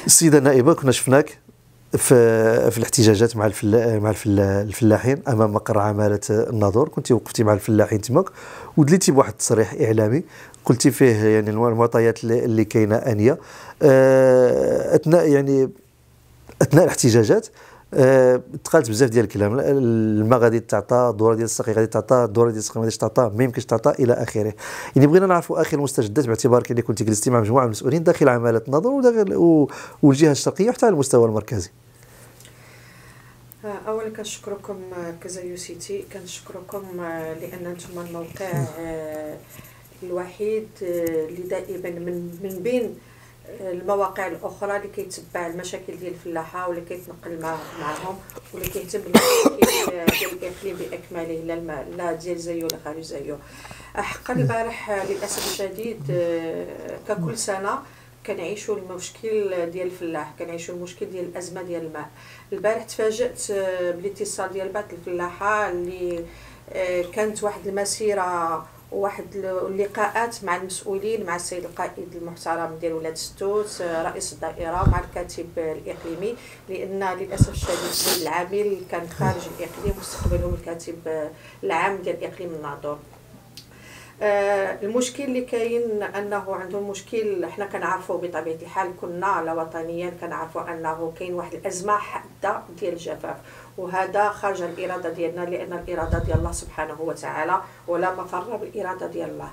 السيدة النائبة، كنا شفناك في الاحتجاجات الفلاحين امام مقر عماله الناظور. كنت وقفتي مع الفلاحين تماك ودليتي بواحد التصريح اعلامي قلتي فيه يعني المعطيات اللي كاينه انيه اثناء الاحتجاجات. تقالت بزاف ديال الكلام، الماء غادي تعطى، الدوره ديال السقي غادي تعطى، الدوره ديال السقي ما غاديش تعطى، ما يمكنش تعطى الى اخره. يعني بغينا نعرفوا اخر المستجدات باعتبارك اللي كنت جلستي مع مجموعه من المسؤولين داخل عماله الناظور والجهه الشرقيه وحتى على المستوى المركزي. اولا كنشكركم كزايو سيتي، كنشكركم لان انتم الموقع الوحيد اللي دائما من بين المواقع الاخرى اللي كيتبع المشاكل ديال الفلاحه واللي كيتنقل معهم واللي كيهتم بالمشاكل ديال الاقليم باكمله، لا ديال زايو ولا خارج زايو. حقا البارح للاسف الشديد ككل سنه كنعيشوا المشكل ديال الفلاح، كنعيشوا المشكل ديال الازمه ديال الماء. البارح تفاجأت بالاتصال ديال بعض الفلاحه اللي كانت واحد المسيره وواحد اللقاءات مع المسؤولين، مع السيد القائد المحترم ديال ولاد ستوت رئيس الدائره مع الكاتب الاقليمي، لان للاسف الشديد العامل كان خارج الاقليم واستقبلهم الكاتب العام ديال اقليم الناظور. المشكل اللي كاين انه عندهم مشكل حنا كنعرفوا بطبيعه الحال، كنا لا وطنيا كنعرفوا انه كاين واحد الازمه حاده ديال الجفاف، وهذا خارج الاراده ديالنا، لان الاراده ديال الله سبحانه وتعالى ولا مفر بالاراده ديال الله.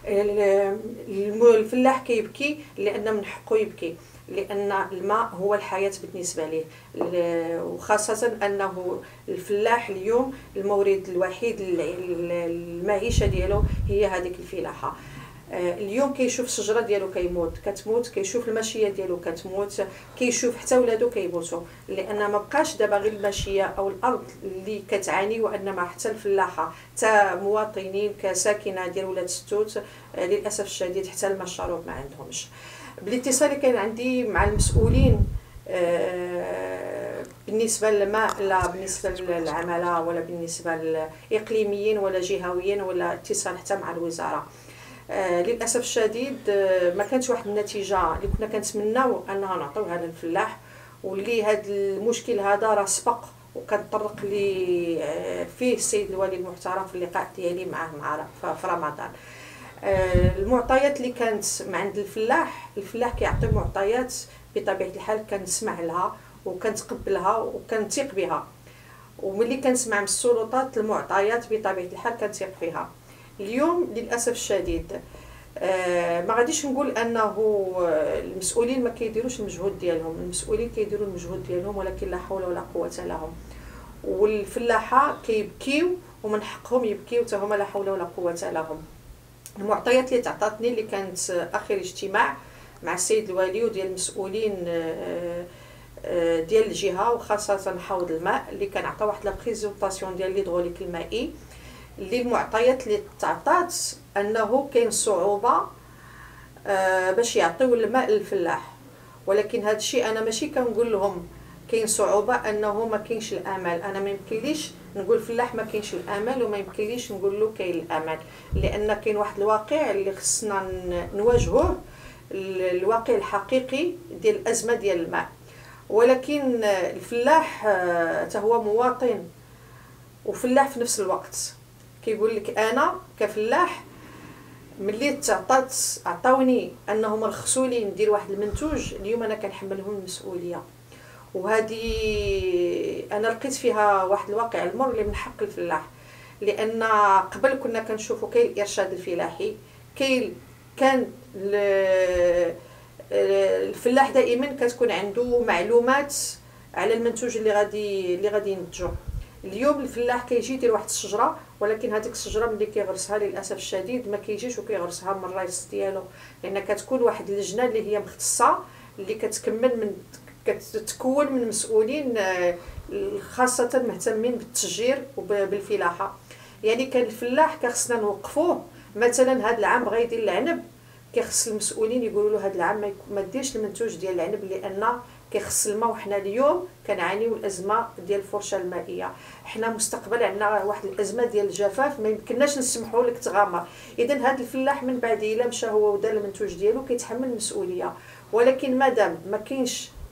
الفلاح كيبكي لان من حقه يبكي، لان الماء هو الحياه بالنسبه ليه، وخاصه انه الفلاح اليوم المورد الوحيد المعيشه ديالو هي هذيك الفلاحه. اليوم كيشوف الشجره ديالو كتموت، كيشوف الماشيه ديالو كتموت، كيشوف حتى ولادو كيموتوا، لان ما بقاش دابا غير الماشيه او الارض اللي كتعاني، وانما حتى الفلاحه حتى مواطنين كساكنه ديال ولاد ستوت للاسف الشديد حتى الماء الشرب ما عندهمش. بالاتصال اللي كان عندي مع المسؤولين بالنسبه للماء، لا بالنسبه للعماله ولا بالنسبه للاقليميين ولا جهويين ولا اتصال حتى مع الوزاره، للاسف الشديد ما كانتش واحد النتيجه اللي كنا كنتمناو انها نعطيوها للفلاح، واللي هذا المشكل هذا راه سبق وكنطرق لي فيه السيد الوالي المحترم في اللقاء ديالي معاه في رمضان. المعطيات اللي كانت عند الفلاح كيعطي معطيات بطبيعه الحال كنسمع لها وكنتقبلها وكنثق بها، وملي كنسمع من السلطات المعطيات بطبيعه الحال كنثق فيها. اليوم للاسف الشديد ما غاديش نقول انه المسؤولين ما كيديروش المجهود ديالهم، المسؤولين كيديروا المجهود ديالهم، ولكن لا حول ولا قوه لهم. والفلاحه كيبكيو ومن حقهم يبكيو حتى هما، لا حول ولا قوه لهم. المعطيات اللي تعطاتني اللي كانت اخر اجتماع مع السيد الوالي وديال المسؤولين ديال الجهه وخاصه حوض الماء، اللي كان عطى واحد لا بريزونطاسيون ديال ليدغوليك المائي، اللي المعطيات اللي تعطات انه كاين صعوبه باش يعطيو الماء للفلاح. ولكن هذا الشيء انا ماشي كنقول لهم كاين صعوبه انه ما كاينش الامل، انا ما يمكنليش نقول الفلاح ما كاينش الامل وما يمكنليش نقول له كاين الامل، لان كاين واحد الواقع اللي خصنا نواجهوه، الواقع الحقيقي ديال الازمه ديال الماء. ولكن الفلاح حتى هو مواطن وفلاح في نفس الوقت. كيقول لك انا كفلاح ملي عطاوني انهم رخصوا لي ندير واحد المنتوج، اليوم انا كنحملهم المسؤوليه، وهذه انا لقيت فيها واحد الواقع المر اللي من حق الفلاح. لان قبل كنا كنشوفوا كاين الارشاد الفلاحي، كان الفلاح دائما كتكون عنده معلومات على المنتوج اللي غادي ينتجو. اليوم الفلاح كيجي يدير واحد الشجره، ولكن هذيك الشجره ملي كيغرسها للاسف الشديد ما كيجيش وكيغرسها من الرئيس ديالو، لان كتكون واحد اللجنه اللي هي مختصه اللي كتكون من مسؤولين خاصه مهتمين بالتشجير وبالفلاحه. يعني كان الفلاح كخصنا نوقفوه، مثلا هذا العام بغى يدير العنب، كيخص المسؤولين يقولوا له هذا العام ما ديرش المنتوج ديال العنب لان كيخص الماء، وحنا اليوم كنعانيو الازمه ديال الفرشه المائيه. حنا مستقبل عندنا واحد الازمه ديال الجفاف ما يمكنناش نسمحوا لك تغامر. اذا هذا الفلاح من بعد الا مشى هو ودار المنتوج ديالو كيتحمل المسؤوليه، ولكن مادام ما كاينش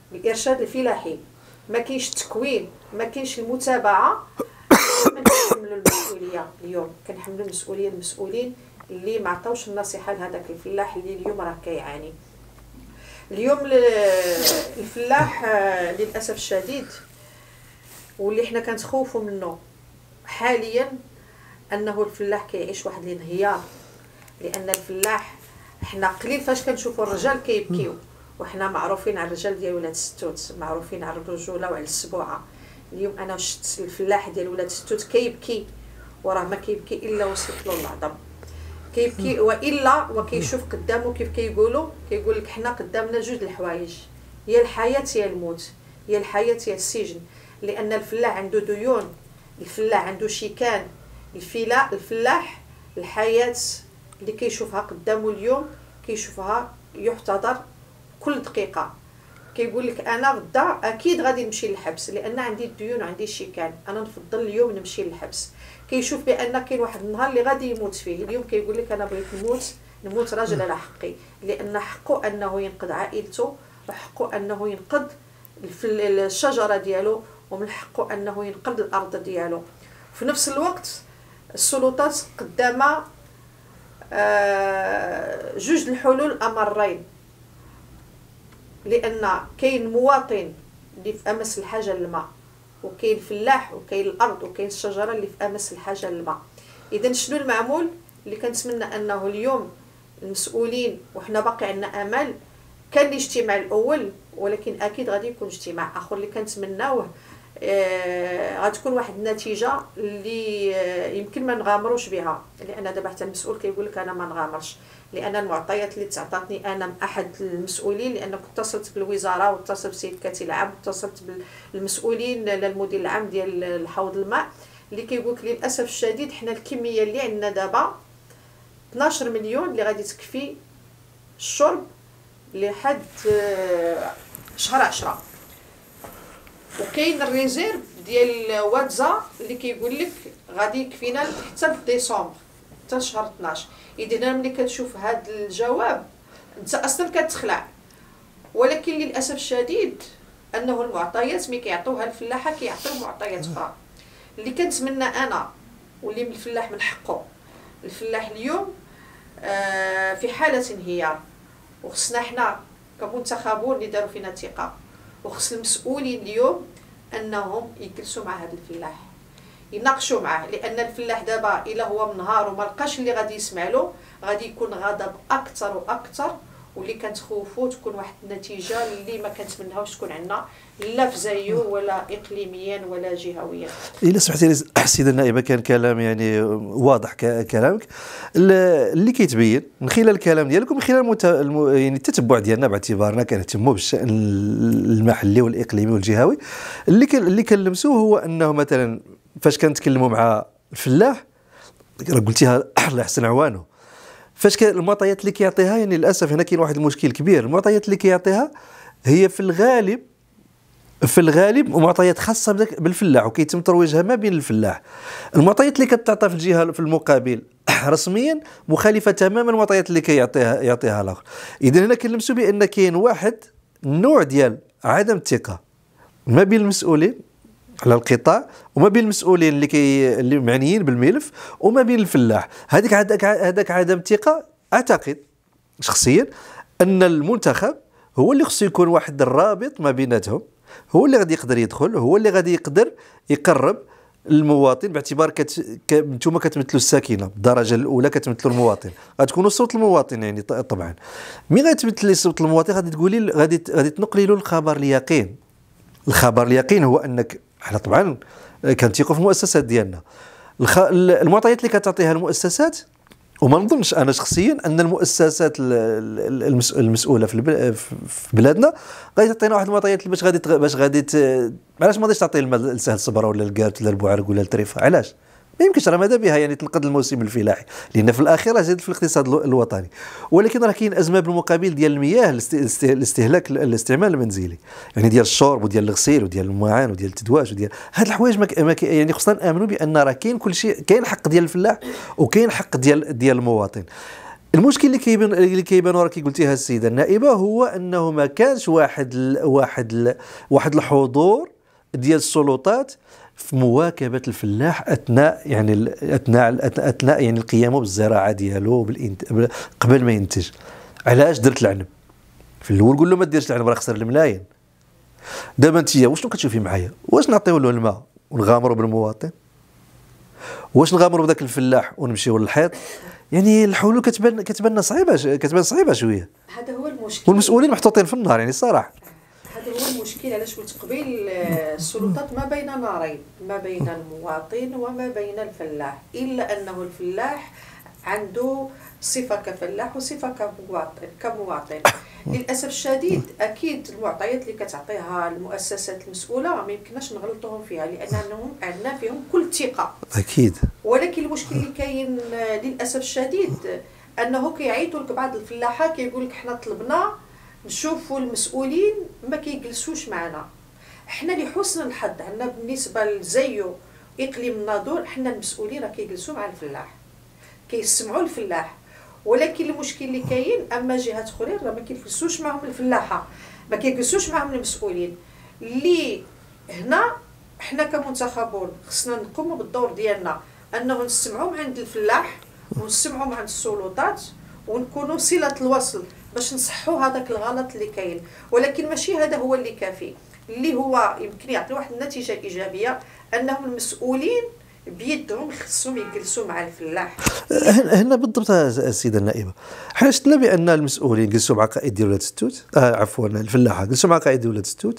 الارشاد الفلاحي، ما كاينش التكوين، ما كاينش المتابعه. كنحملوا المسؤوليه اليوم، كنحملوا المسؤوليه المسؤولين اللي ما عطاوش النصيحه لهذاك الفلاح اللي اليوم راه كيعاني. اليوم الفلاح للاسف الشديد واللي حنا كنتخوفوا منه حاليا انه الفلاح كيعيش واحد الانهيار. لان الفلاح حنا قليل فاش كنشوفوا الرجال كيبكيو، وحنا معروفين على الرجال ديال ولاد الستوت، معروفين على الرجوله وعلى السبوعه. اليوم انا شفت الفلاح ديال ولاد الستوت كيبكي، وراه ما كيبكي الا وصلت له العظم، كيبكي والا وكيشوف قدامه كيف كيقول لك حنا قدامنا جوج الحوايج، هي الحياه هي الموت، هي الحياه هي السجن. لان الفلاح عنده ديون، الفلاح عنده شيكان، الفلاح الحياه اللي كيشوفها قدامه اليوم كيشوفها يحتضر كل دقيقه. كيقول لك انا غدا اكيد غادي نمشي للحبس لان عندي الديون وعندي الشيكان، انا نفضل اليوم نمشي للحبس. كيشوف بان كاين واحد النهار اللي غادي يموت فيه. اليوم كيقول لك انا بغيت نموت راجل على حقي، لان حقه انه ينقذ عائلته، وحقه انه ينقذ الشجره ديالو، ومن حقه انه ينقذ الارض ديالو. في نفس الوقت السلطات قدامها جوج الحلول الامرين، لان كاين مواطن اللي في امس الحاجه للماء، وكاين فلاح، وكاين الارض، وكاين الشجره اللي في امس الحاجه للماء. اذا شنو المعمول اللي كنتمنى انه اليوم المسؤولين، وحنا باقي عندنا امل، كان الاجتماع الاول ولكن اكيد غادي يكون اجتماع اخر اللي كنتمناوه غتكون واحد النتيجه اللي يمكن ما نغامروش بها. لان دابا حتى المسؤول كيقول لك انا ما نغامرش، لان المعطيات اللي تعطاتني انا من احد المسؤولين، لان كنت اتصلت بالوزاره واتصلت بسيد الكاتب العام واتصلت بالمسؤولين للمدير العام ديال الحوض الماء، اللي كيقول لك للاسف الشديد حنا الكميه اللي عندنا دابا 12 مليون اللي غادي تكفي الشرب لحد شهر 10. وكاين الريزيرف ديال واتزا اللي كيقول لك غادي يكفينا حتى ديسمبر، حتى شهر 12. اذا انا ملي كتشوف هذا الجواب انت اصلا كتخلع. ولكن للاسف الشديد انه المعطيات ملي كيعطوها الفلاحه كيعطيو معطيات اخرى. اللي كنتمنى انا واللي من الفلاح من حقه، الفلاح اليوم في حاله انهيار، وخصنا حنا كمنتخبون اللي داروا فينا ثقه، وخص المسؤولين اليوم انهم يجلسوا مع هذا الفلاح يناقشوا معاه. لان الفلاح دابا الا هو منهار وما لقاش اللي غادي يسمع له غادي يكون غضب اكثر واكثر، واللي كنتخوفوا تكون واحد النتيجه اللي ما كنتمناوش تكون عندنا لا في زايو ولا اقليميا ولا جهويا. الا سمحتي لي السيده النائبه، كان كلام يعني واضح كلامك اللي كيتبين من خلال الكلام ديالك ومن خلال يعني التتبع ديالنا باعتبارنا كنهتموا بالشان المحلي والاقليمي والجهوي. اللي كنلمسوه هو انه مثلا فاش كنتكلموا مع الفلاح راه قلتيها الله يحسن عوانه، فاش المعطيات اللي كيعطيها يعني للاسف هنا كاين واحد المشكل كبير. المعطيات اللي كيعطيها هي في الغالب معطيات خاصه بالفلاح وكيتم ترويجها ما بين الفلاح. المعطيات اللي كتعطى في الجهه في المقابل رسميا مخالفه تماما المعطيات اللي كيعطيها الاخر. اذا هنا كنلمسوا بان كاين واحد النوع ديال عدم الثقه ما بين المسؤولين على القطاع وما بين المسؤولين اللي معنيين بالملف وما بين الفلاح. هذاك عدم الثقه اعتقد شخصيا ان المنتخب هو اللي خصو يكون واحد الرابط ما بيناتهم، هو اللي غادي يقدر يدخل، هو اللي غادي يقدر يقرب المواطن، باعتبار نتوما كتمثلوا الساكنه بالدرجه الاولى، كتمثلوا المواطن، غتكونوا صوت المواطن يعني طبعا. مي غتمثلي صوت المواطن غادي تقولي غادي تنقلي له الخبر اليقين. الخبر اليقين هو انك حنا طبعا كنثيقوا في المؤسسات ديالنا. المعطيات اللي كتعطيها المؤسسات، وما نظنش انا شخصيا ان المؤسسات المسؤوله في بلادنا غادي تعطينا واحد المعطيات باش غادي علاش ما غاديش تعطي الماء لسهل الصبره ولا الكارت ولا البوعرق ولا التريفه؟ علاش؟ ما يمكنش، راه ماذا بها يعني تنقذ الموسم الفلاحي، لان في الاخير زاد في الاقتصاد الوطني. ولكن راه كاين ازمه بالمقابل ديال المياه، الاستعمال المنزلي، يعني ديال الشرب وديال الغسيل وديال المعان وديال التدواش وديال هاد الحوايج يعني خصنا نامنوا بان راه كاين كل شيء، كاين حق ديال الفلاح وكاين حق ديال المواطن. المشكل اللي كيبان راه كي قلتيها السيده النائبه هو انه ما كانش واحد الحضور ديال السلطات في مواكبه الفلاح اثناء يعني القيام بالزراعه ديالو قبل ما ينتج. علاش درت العنب؟ في الاول قول له ما ديرش العنب راه خسر الملايين. دابا انت واش كتشوفي معايا؟ واش نعطيو له الماء ونغامروا بالمواطن؟ واش نغامروا بداك الفلاح ونمشيو للحيط؟ يعني الحلول كتبان صعيبه شويه. هذا هو المشكل، والمسؤولين محطوطين في النار يعني الصراحه. هذا هو المشكل. علاش قلت قبيل السلطات ما بين نارين، ما بين المواطن وما بين الفلاح، الا انه الفلاح عنده صفه كفلاح وصفه كمواطن. للاسف الشديد اكيد المعطيات اللي كتعطيها المؤسسات المسؤوله ما يمكنناش نغلطوهم فيها، لانهم عندنا فيهم كل الثقه اكيد. ولكن المشكل اللي كاين للاسف الشديد انه كيعيطوا لك بعض الفلاحه كيقول لك حنا طلبنا نشوفوا المسؤولين ما كيجلسوش معنا. حنا لحسن الحظ عندنا بالنسبه لزيو اقليم الناظور حنا المسؤولين راه كيجلسوا مع الفلاح، كيسمعوا الفلاح. ولكن المشكل اللي كاين اما جهات اخرين راه ما كيجلسوش معهم الفلاحه، ما كيجلسوش معهم المسؤولين. اللي هنا حنا كمنتخبون خصنا نقوموا بالدور ديالنا انه نسمعوا عند الفلاح ونسمعوا عند السلطات ونكونوا صله الوصل باش نصحوا هذاك الغلط اللي كاين. ولكن ماشي هذا هو اللي كافي. اللي هو يمكن يعطي واحد النتيجه ايجابيه انهم المسؤولين بيدهم خصهم يجلسوا مع الفلاح. هنا بالضبط السيده النائبه، حنا شفنا بان المسؤولين جلسوا مع قائد ديال ولاد الستوت، عفوا الفلاحه جلسوا مع قائد ديال ولاد الستوت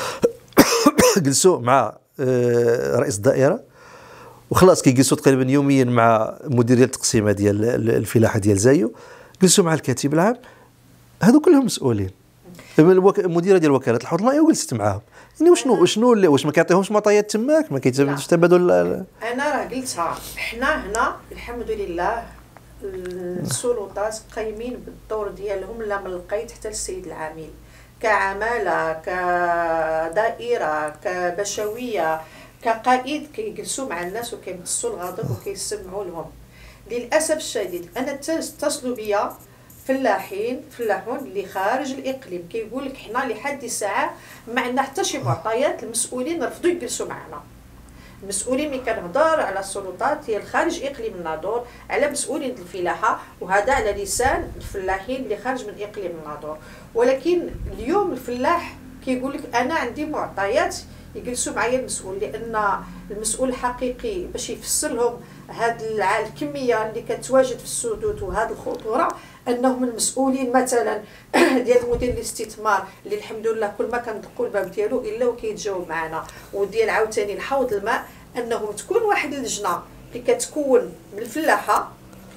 جلسوا مع رئيس الدائره، وخلاص كيجلسوا تقريبا يوميا مع مدير ديال التقسيمه ديال الفلاحه ديال زايو، جلسوا مع الكاتب العام. هذو كلهم مسؤولين. المديره ديال وكاله الحوض المائي وجلست معاهم. يعني شنو واش ما كيعطيهمش معطيات تماك؟ ما كيتمش تبادل؟ انا راه قلتها، حنا هنا الحمد لله السلطات قايمين بالدور ديالهم لا من القيد حتى للسيد العامل، كعماله كدائره كبشويه كقائد كيجلسوا مع الناس وكيمتصوا الغضب وكيسمعوا لهم. للاسف الشديد انا اتصلوا بيا فلاحون اللي خارج الاقليم كيقول لك حنا لحد الساعه ما عندنا حتى شي معطيات، المسؤولين رفضوا يجلسوا معنا. المسؤولين ملي كنهضر على السلطات ديال خارج اقليم الناظور على مسؤولين الفلاحه، وهذا على لسان الفلاحين اللي خارج من اقليم الناظور. ولكن اليوم الفلاح كيقول لك انا عندي معطيات يجلسوا معايا المسؤول، لان المسؤول الحقيقي باش يفسر لهم هاد الكميه اللي كتواجد في السدود وهاد الخطوره انهم المسؤولين مثلا ديال مدير الاستثمار اللي الحمد لله كل ما كندقوا الباب ديالو الا وكيتجاوب معنا، وديال عاوتاني الحوض الماء انهم تكون واحد اللجنه اللي كتكون من الفلاحه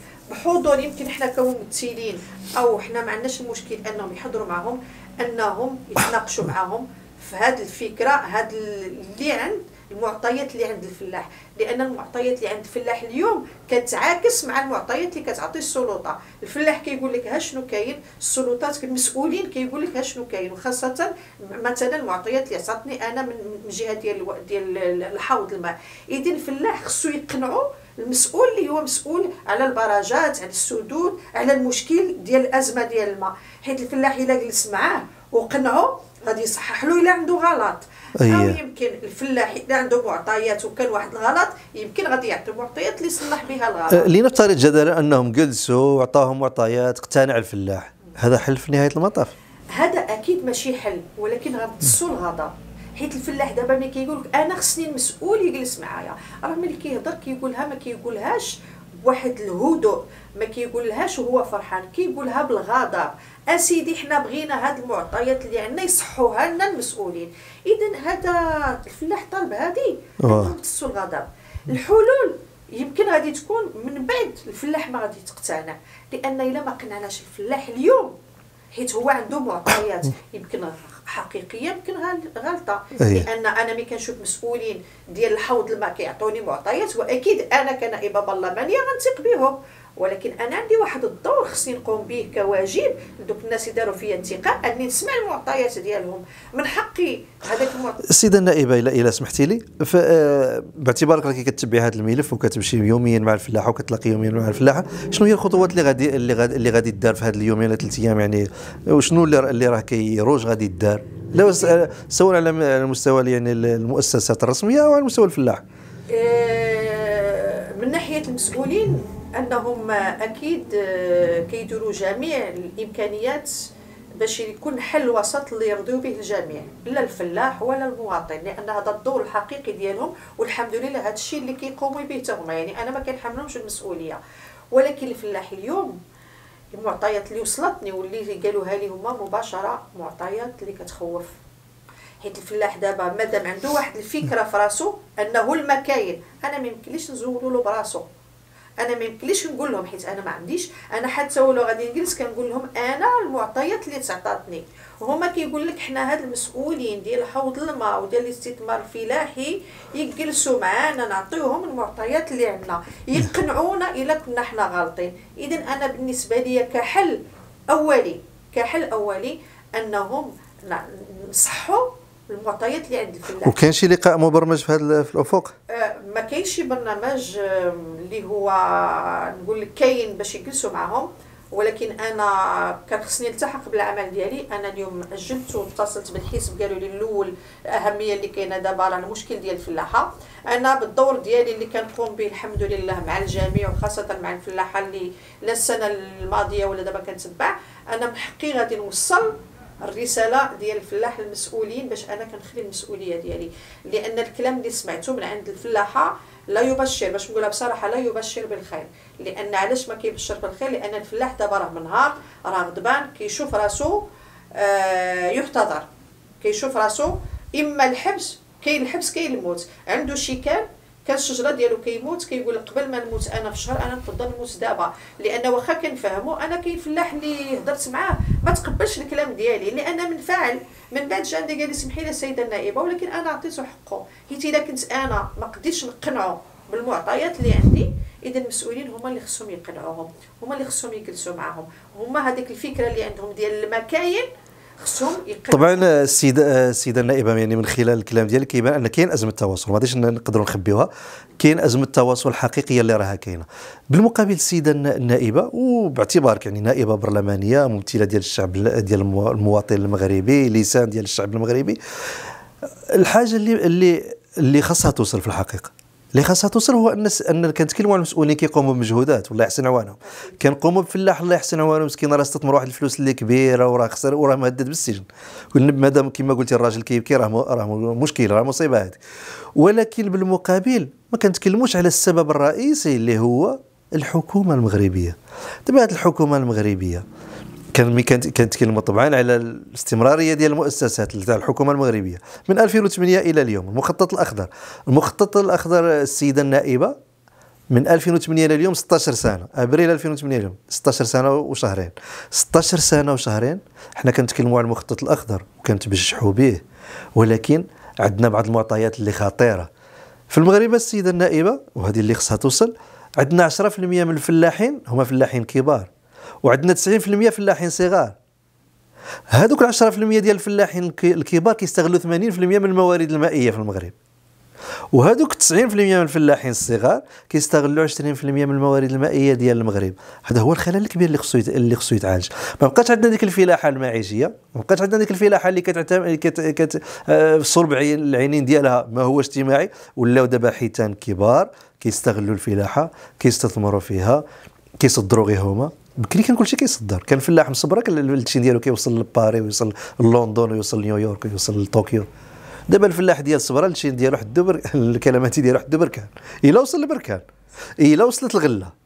بحضور يمكن حنا كممثلين او حنا ما عندناش المشكل انهم يحضروا معهم، انهم يتناقشوا معهم في هذه الفكره هذا اللي عند المعطيات اللي عند الفلاح. لان المعطيات اللي عند الفلاح اليوم كتعاكس مع المعطيات اللي كتعطي السلطه. الفلاح كيقول لك ها شنو كاين، السلطات المسؤولين كيقول لك ها شنو كاين. وخاصه مثلا المعطيات اللي عطاتني انا من جهه ديال الحوض الماء. اذا الفلاح خصو يقنعوا المسؤول اللي هو مسؤول على البراجات على السدود على المشكل ديال الازمه ديال الماء، حيت الفلاح الا جلس معاه وقنعه غادي يصحح له الا عنده غلط. او يمكن الفلاح اذا عنده معطيات وكان واحد الغلط يمكن غادي يعطي معطيات اللي يصلح بها الغلط. لنفترض جدلا انهم جلسوا وعطاهم معطيات اقتنع الفلاح، هذا حل في نهايه المطاف؟ هذا اكيد ماشي حل، ولكن غتدسوا الغضب. حيت الفلاح دابا ملي كيقول لك انا خصني المسؤول يجلس معايا، راه ملي كيهضر كيقولها ما كيقولهاش بواحد الهدوء، ما كيقولهاش وهو فرحان، كيقولها بالغضب. اسيدي حنا بغينا هاد المعطيات اللي عندنا يصحوها لنا المسؤولين. اذا هذا الفلاح طالب هذه تسوا الغضب. الحلول يمكن غادي تكون من بعد الفلاح ما غادي تقتنع، لان الا ما قنعناش الفلاح اليوم حيت هو عنده معطيات يمكن حقيقيه يمكن غلطه، لان انا ملي كنشوف مسؤولين ديال الحوض الماء كيعطوني معطيات، واكيد انا كنائبه برلمانيه غنثق بهم، ولكن انا عندي واحد الدور خصني نقوم به كواجب لدوك الناس اللي داروا فيا الثقه اني نسمع المعطيات ديالهم. من حقي هذاك السيده النائبه الى سمحتي لي، باعتبارك راكي كتبعي هذا الملف وكتمشي يوميا مع الفلاحه وكتلاقي يوميا مع الفلاحه، شنو هي الخطوات اللي غادي دار في هذا اليومين ولا 3 ايام يعني، وشنو اللي راه كيروج غادي يدار سواء على المستوى يعني المؤسسات الرسميه او على مستوى الفلاح؟ من ناحيه المسؤولين انهم اكيد كيديروا جميع الامكانيات باش يكون حل وسط اللي يرضيو به الجميع، لا الفلاح ولا المواطن، لان هذا الدور الحقيقي ديالهم، والحمد لله هذا الشيء اللي كيقوموا به هما. يعني انا ما كنحملهمش المسؤوليه، ولكن الفلاح اليوم المعطيات اللي وصلتني واللي قالوها لي هما مباشره معطيات اللي كتخوف. حيت الفلاح دابا مادام عنده واحد الفكره في راسو انه المكاين، انا ما يمكنليش نزولو له براسو، انا ما يمكنليش نقول لهم، حيت انا ما عنديش، انا حتى ولو غادي نجلس كنقول لهم انا المعطيات اللي تعطاتني، وهما كيقول لك حنا هاد المسؤولين ديال حوض الماء وديال الاستثمار الفلاحي يجلسوا معانا نعطيوهم المعطيات اللي عندنا يقنعونا الا كنا حنا غالطين. اذا انا بالنسبه لي كحل اولي انهم نصحوا المعطيات اللي عند الفلاح. وكان شي لقاء مبرمج في الافق؟ ما كاينش شي برنامج اللي هو نقول لك كاين باش يجلسوا معهم، ولكن انا كان خصني نلتحق بالعمل ديالي. انا اليوم اجلت واتصلت بالحزب، قالوا لي الاول الاهميه اللي كاينه دابا راه المشكل ديال الفلاحه. انا بالدور ديالي اللي كنقوم به الحمد لله مع الجميع وخاصه مع الفلاحه اللي لا السنه الماضيه ولا دابا كنتبع، انا من حقي غادي نوصل الرساله ديال الفلاح للمسؤولين باش انا كنخلي المسؤوليه ديالي، لان الكلام اللي سمعته من عند الفلاحه لا يبشر، باش نقولها بصراحه لا يبشر بالخير. لان علاش ما كيبشر بالخير؟ لان الفلاح دابا راه منهار راه غضبان، كيشوف راسو يحتضر، كيشوف راسو اما الحبس، كاين الحبس كاين الموت، عنده شيكان كان الشجره ديالو كيموت، كيقول قبل ما نموت انا في شهر انا نفضل نموت دابا. لان واخا كنفهموا انا كاين فلاح اللي هضرت معاه ما تقبلش الكلام ديالي، لان منفعل من بعد جا عندي قال لي سمحي لي السيده النائبه، ولكن انا عطيته حقه، حيت الا كنت انا ما قديتش نقنعه بالمعطيات اللي عندي، اذا المسؤولين هما اللي خصهم يقنعوهم، هما اللي خصهم يجلسوا معاهم، هما هذيك الفكره اللي عندهم ديال المكاين خصهم يقنعوا. طبعا السيده النائبه، يعني من خلال الكلام ديالك كيبان ان كاين ازمه تواصل، ما غاديش نقدروا نخبيوها، كاين ازمه تواصل حقيقيه اللي راها كاينه. بالمقابل السيده النائبه، وباعتبارك يعني نائبه برلمانيه ممثله ديال الشعب ديال المواطن المغربي، لسان ديال الشعب المغربي، الحاجه اللي خاصها توصل في الحقيقه، اللي خاصها توصل هو ان كنتكلموا على المسؤولين كيقوموا بمجهودات والله يحسن عوانهم، كنقوموا بفلاح الله يحسن عوانهم مسكين راه استثمر واحد الفلوس اللي كبيره وراه خسر وراه مهدد بالسجن، مادام كما قلتي الراجل كيبكي راه مشكله، راه مصيبه هذه. ولكن بالمقابل ما كنتكلموش على السبب الرئيسي اللي هو الحكومه المغربيه. دابا هذه الحكومه المغربيه كنتكلموا طبعا على الاستمراريه ديال المؤسسات تاع الحكومه المغربيه من 2008 الى اليوم. المخطط الاخضر السيده النائبه من 2008 الى اليوم 16 سنه، ابريل 2008 اليوم 16 سنه وشهرين، 16 سنه وشهرين حنا كنتكلموا على المخطط الاخضر وكنتبجحوا به، ولكن عندنا بعض المعطيات اللي خطيره في المغرب السيده النائبه، وهذه اللي خصها توصل. عندنا 10% من الفلاحين هما فلاحين كبار، وعندنا 90% فلاحين صغار. هذوك 10% ديال الفلاحين الكبار كيستغلوا 80% من الموارد المائيه في المغرب، وهذوك 90% من الفلاحين الصغار كيستغلوا 20% من الموارد المائيه ديال المغرب. هذا هو الخلل الكبير اللي خصو يتعالج. ما بقاش عندنا ديك الفلاحه المعيشيه، ما بقاش عندنا ديك الفلاحه اللي كتعتمد صلب العينين ديالها ما هو اجتماعي، ولاو دابا حيتان كبار كيستغلوا الفلاحه، كيستثمروا فيها، كيصدروا غير هما. بكري كان كلشي كيصدر، كان فلاح مصبره التشين ديالو كيوصل لباري ويوصل لندن ويوصل لنيويورك ويوصل لطوكيو. دابا الفلاح ديال الصبره التشين ديالو حدو الكلماتي ديالو حدو بركان، الا وصل لبركان، الا وصلت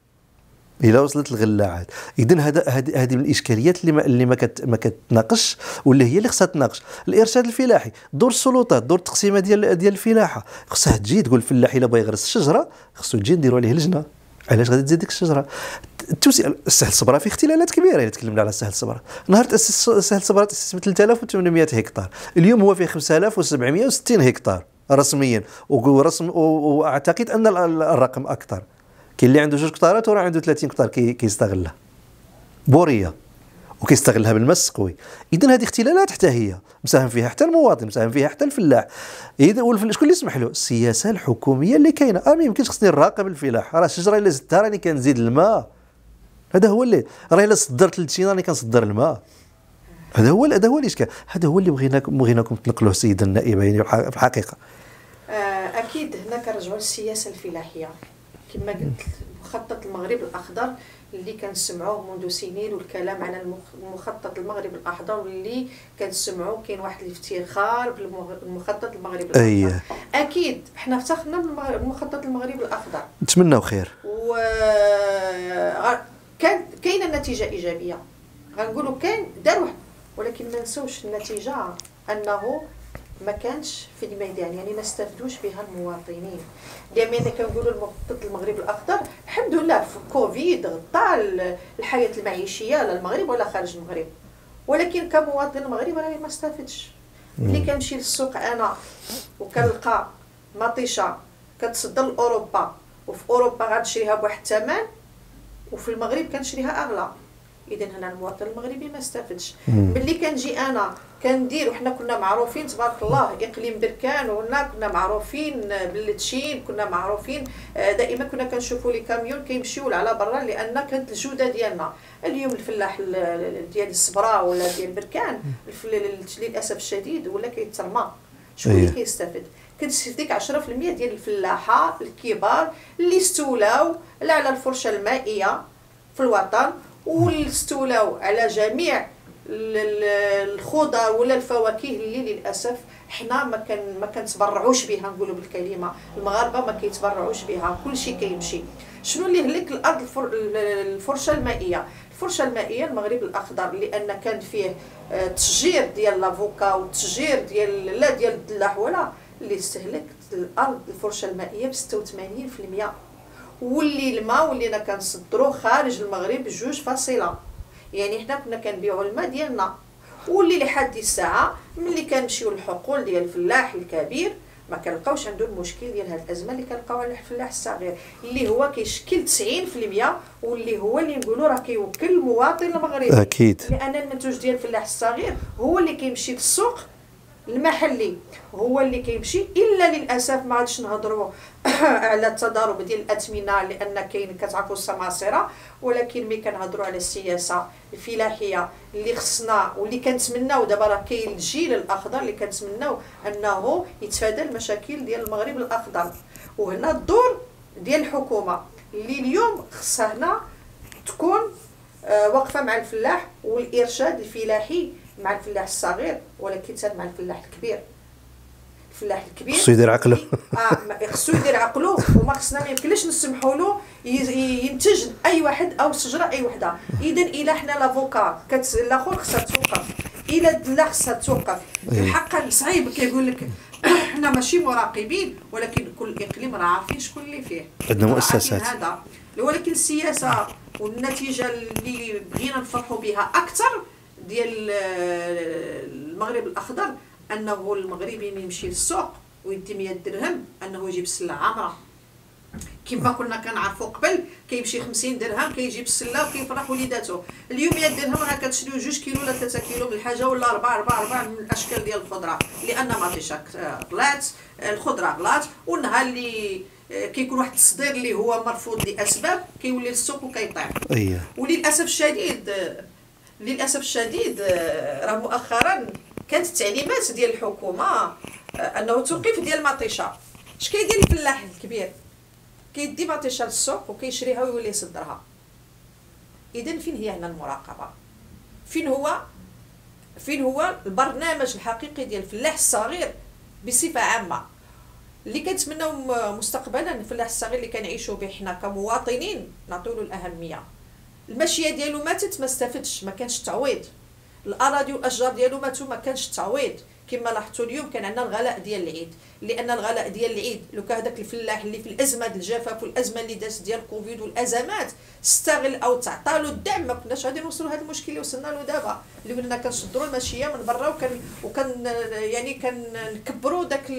الغله عاد. اذا هذه من الاشكاليات اللي ما كتناقش، واللي هي اللي خصها تناقش. الارشاد الفلاحي، دور السلطات، دور التقسيمه ديال الفلاحه، خصها تجي تقول الفلاح الا بغى يغرس الشجره خصو تجي نديروا عليه لجنه، علاش غادي تزيد ديك الشجره؟ التوسعه. السهل صبرا فيه اختلالات كبيره. الا تكلمنا على السهل صبرا، نهار تاسس السهل صبرا تاسس ب 3800 هكتار، اليوم هو فيه 5760 هكتار رسميا، واعتقد ان الرقم اكثر. كاين اللي عنده 2 كتارات وراه عنده 30 كتار كيستغلها بوريه وكيستغلها بالماء السقوي. اذا هذه اختلالات حتى هي مساهم فيها حتى المواطن، مساهم فيها حتى الفلاح. اذا شكون اللي يسمح له؟ السياسه الحكوميه اللي كاينه. ما يمكنش خصني نراقب الفلاح. راه الشجره الا زدتها راني كنزيد الماء، هذا هو اللي راه الا صدرت التين راني كنصدر الماء. هذا هو الاشكال. هذا هو اللي بغيناكم تنقلوه سيد النائب يعني في الحقيقه. اكيد هنا كنرجعوا للسياسه الفلاحيه كما قلت. مخطط المغرب الاخضر اللي كنسمعوه منذ سنين، والكلام على المخطط المغرب الاخضر واللي كنسمعوه كاين واحد الافتخار بالمخطط المغرب الاخضر. اكيد حنا افتخرنا بالمخطط المغرب الاخضر، نتمناو خير، و كاينه نتيجه ايجابيه. غنقولوا كاين دار واحد، ولكن ما نساوش النتيجه انه ما كانش في الميدان، يعني ما استفدوش بها المواطنين. دائما كنقولوا المخطط المغرب الاخضر الحمد لله في كوفيد غطى الحياه المعيشيه لا المغرب ولا خارج المغرب، ولكن كمواطن مغربي راني ما استفدش. ملي كنمشي للسوق انا وكنلقى مطيشه كتصدر لاوروبا، وفي اوروبا غتشريها بواحد الثمن وفي المغرب كنشريها اغلى، اذا هنا المواطن المغربي ما استفدش. ملي كنجي انا كندير، وحنا كنا معروفين تبارك الله اقليم بركان، كنا معروفين بالتشين، كنا معروفين دائما كنا كنشوفوا لي كاميون كيمشيو على برا لان كانت الجوده ديالنا. اليوم الفلاح ديال الصبرا ولا ديال بركان للاسف الشديد ولا كيترمى. شكون اللي كيستافد؟ كتستافد ديك 10% ديال الفلاحه الكبار اللي استولاو لا على الفرشه المائيه في الوطن، واستولاو على جميع الخضر ولا الفواكه اللي للاسف حنا ما كنتبرعوش بها. نقولوا بالكلمه المغاربه ما كيتبرعوش بها، كلشي كيمشي. شنو اللي هلك الارض الفرشه المائيه؟ الفرشه المائيه المغرب الاخضر لان كان فيه تشجير ديال لافوكا وتشجير ديال الدلاح، ولا اللي استهلك الارض الفرشه المائيه ب 86%، واللي الماء ولينا كنصدروا خارج المغرب 2 يعني حنا كنا كنبيعوا الماء ديالنا. واللي لحد الساعه ملي كنمشيو للحقول ديال الفلاح الكبير ما كنلقاوش عنده المشكل ديال هاد الازمه اللي كنلقاوها على الفلاح الصغير اللي هو كيشكل 90%، واللي هو اللي نقولوا راه كيوكل المواطن المغربي. اكيد لان المنتوج ديال الفلاح الصغير هو اللي كيمشي للسوق المحلي، هو اللي كيمشي. الا للاسف ما غاديش نهضروا على التضارب ديال الاثمنه لان كاين كتعرفوا السماسره، ولكن ملي كنهضروا على السياسه الفلاحيه اللي خصنا واللي كنتمناو دابا راه كاين الجيل الاخضر اللي كنتمناو انه يتفادى المشاكل ديال المغرب الاخضر. وهنا الدور ديال الحكومه اللي اليوم خصها هنا تكون واقفه مع الفلاح والارشاد الفلاحي مع الفلاح الصغير، ولكن حتى مع الفلاح الكبير. الفلاح الكبير خصو يدير عقله. خصو يدير عقله، وما خصنا ما يمكنليش نسمحوا له ينتج اي واحد او شجره اي وحده. اذا الى حنا لافوكا الاخر خصها توقف، الى الدلاح خصها توقف. الحق صعيب كيقول لك حنا ماشي مراقبين، ولكن كل اقليم راه عارفين شكون اللي فيه، عندنا مؤسسات هذا. ولكن السياسه والنتيجه اللي بغينا نفرحوا بها اكثر ديال المغرب الاخضر انه المغربي يمشي للسوق ويدي 100 درهم انه يجيب السله عامره. كما كنا كنعرفوا قبل كيمشي 50 درهم كيجيب السله وكيفرح وليداته. اليوم 100 درهم راه كتشريو 2 كيلو ولا 3 كيلو من الحاجه، ولا 4 من الاشكال ديال الخضره، لان مطيشه غلات، الخضره غلات. والنهار اللي كيكون واحد التصدير اللي هو مرفوض لاسباب كيولي للسوق وكيطيح. وللاسف الشديد راه مؤخرا كانت التعليمات ديال الحكومه انه توقيف ديال المطيشه. اش كيدير الفلاح الكبير؟ كيدي مطيشه للسوق وكيشريها ويولي يصدرها. اذا فين هي هنا المراقبه؟ فين هو البرنامج الحقيقي ديال الفلاح الصغير بصفه عامه اللي كنتمناو مستقبلا الفلاح الصغير اللي كنعيشوا به حنا كمواطنين نعطيو له الاهميه. الماشيه ديالو ماتت ما استفدش، ما كانش تعويض. الاراضي والاشجار ديالو ماتوا، ما كانش تعويض. كما لاحظتوا اليوم كان عندنا الغلاء ديال العيد، لان الغلاء ديال العيد لو كان هذاك الفلاح اللي في الازمه ديال الجفاف والازمه اللي دازت ديال كوفيد والازمات استغل او تعطى له الدعم، ما كناش غادي نوصلوا لهذا المشكل اللي وصلنا له دابا، اللي ولينا كنصدروا الماشيه من برا وكان يعني كنكبروا داك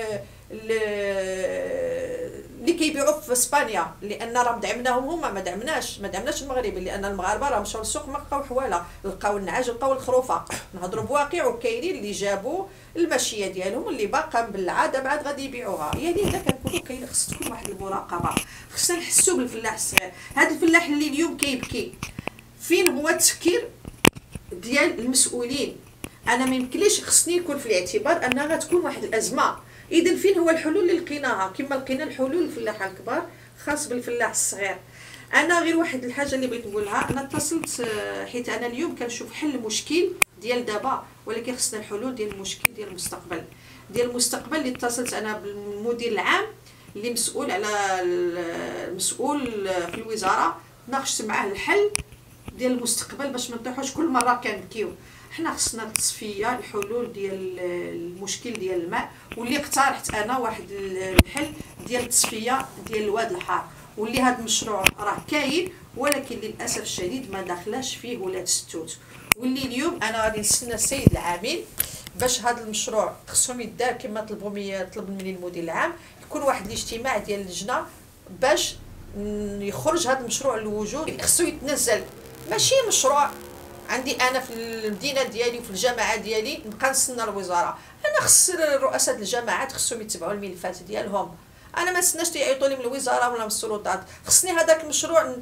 اللي كيبيعوا في اسبانيا، لان راه دعمناهم هما، ما دعمناش المغرب، لان المغاربه راه مشاو للسوق ما لقاو حواله، لقاو النعاج لقاو الخروفه. نهضروا بواقع، وكاينين اللي جابوا الماشيه ديالهم اللي باقا بالعاده بعد غادي يبيعوها. يعني الا كنقولوا كاين خص تكون واحد المراقبه، خصنا نحسوا بالفلاح الصغير. هذا الفلاح اللي اليوم كيبكي، فين هو التفكير ديال المسؤولين؟ انا ما يمكنليش، خصني يكون في الاعتبار انها غتكون واحد الازمه. اذا فين هو الحلول اللي لقيناها؟ كما لقينا الحلول للفلاحه الكبار خاص بالفلاح الصغير. انا غير واحد الحاجه اللي بغيت نقولها، انا اتصلت حيت انا اليوم كنشوف حل المشكل ديال دابا، ولكن خصنا الحلول ديال المشكل ديال المستقبل. اللي اتصلت انا بالمدير العام اللي مسؤول على المسؤول في الوزاره، ناقشت معاه الحل ديال المستقبل باش ما نطيحوش كل مره كنبكيو. حنا خصنا التصفيه، الحلول ديال المشكل ديال الماء، واللي اقترحت انا واحد الحل ديال التصفيه ديال الواد الحار، واللي هذا المشروع راه كاين، ولكن للاسف الشديد ما داخلاش فيه ولاد ستوت. واللي اليوم انا غادي نستنى السيد العامل باش هذا المشروع خصهم يدار كما طلب مني المدير العام، يكون واحد الاجتماع ديال اللجنه باش يخرج هذا المشروع للوجود. خصو يتنزل، ماشي مشروع عندي انا في المدينه ديالي وفي الجامعه ديالي نبقى نستنى الوزاره. انا خص رؤساء الجامعات خصهم يتبعوا الملفات ديالهم، انا ما نستناش يعيطوا لي من الوزاره ولا من السلطات. خصني هذاك المشروع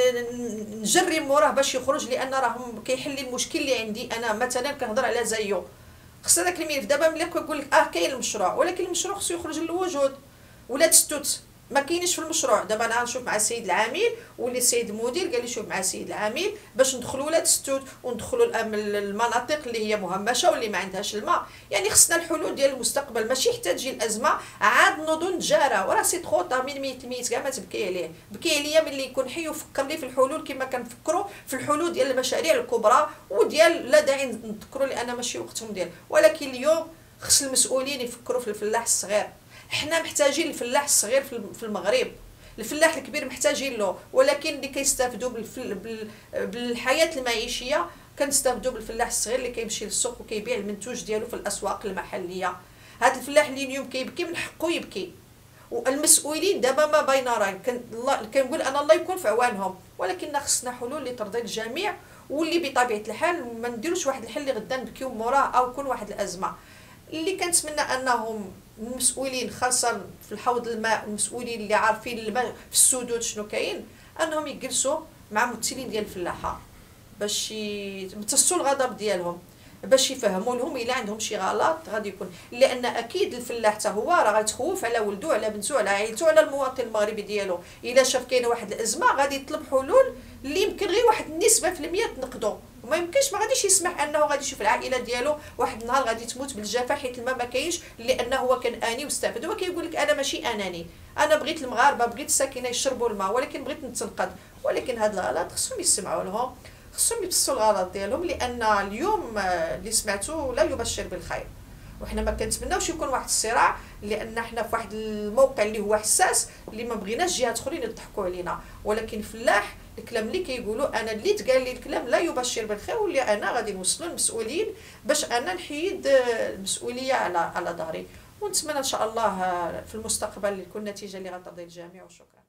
نجري موراه باش يخرج، لان راهم كيحل لي المشكل اللي عندي. انا مثلا كنهضر على زيو، خص هذاك الملف دابا ملي كنقول لك كاين المشروع، ولكن المشروع خصو يخرج للوجود. ولاد ستوت ما كاينش في المشروع. دابا انا غنشوف مع السيد العامل، واللي السيد المدير قال لي شوف مع السيد العامل باش ندخلوا ولاد ستوت وندخلوا المناطق اللي هي مهمشه واللي ما عندهاش الماء. يعني خصنا الحلول ديال المستقبل، ماشي حتى تجي الازمه عاد نوضوا نتجارى وراه سي تخوطا من ميت كاع ما تبكي عليه. بكي عليا ملي يكون حي وفكر لي في الحلول كما كنفكروا في الحلول ديال المشاريع الكبرى وديال لا داعي نذكروا لان ماشي وقتهم ديال. ولكن اليوم خص المسؤولين يفكروا في الفلاح الصغير. حنا محتاجين الفلاح الصغير في المغرب، الفلاح الكبير محتاجين له، ولكن اللي كيستافدوا بالحياه المعيشيه كنستافدوا بالفلاح الصغير اللي كيمشي للسوق وكيبيع المنتوج ديالو في الاسواق المحليه. هذا الفلاح اللي اليوم كيبكي من حقه يبكي، والمسؤولين دابا ما باين راه كنقول انا الله يكون في عوانهم، ولكن خصنا حلول اللي ترضي الجميع، واللي بطبيعه الحال ما نديروش واحد الحل اللي غدا نبكيو موراه او يكون واحد الازمه. اللي كنتمنى انهم المسؤولين خاصه في الحوض الماء، المسؤولين اللي عارفين الماء في السدود شنو كاين، انهم يجلسوا مع ممثلين ديال الفلاحه باش يمتصوا الغضب ديالهم، باش يفهموا لهم الا عندهم شي غلط غادي يكون. لان اكيد الفلاح حتى هو راه غيتخوف على ولده على بنته على عائلته على المواطن المغربي ديالو. الا شاف كاينه واحد الازمه غادي يطلب حلول اللي يمكن غير واحد النسبه في المية تنقضوا، وما يمكنش ما غاديش يسمح انه غادي يشوف العائله ديالو واحد النهار غادي تموت بالجفاف حيت الماء ما كاينش، لانه هو كان اني واستفد. هو كيقول لك انا ماشي اناني، انا بغيت المغاربه بغيت الساكنه يشربوا الماء، ولكن بغيت نتنقذ. ولكن هاد الغلط خصهم يسمعوا لهم، خصهم يبصوا الغلط ديالهم، لان اليوم اللي سمعتو لا يبشر بالخير. وحنا ما كنتمناوش يكون واحد الصراع، لان حنا في واحد الموقع اللي هو حساس اللي ما بغيناش جهات اخرين يضحكوا علينا. ولكن الفلاح الكلام اللي كيقولوا انا اللي تقال لي الكلام لا يبشر بالخير، واللي انا غادي نوصلوا للمسؤولين باش انا نحيد المسؤوليه على ظهري. ونتمنى ان شاء الله في المستقبل تكون النتيجه اللي غترضي الجميع. وشكرا.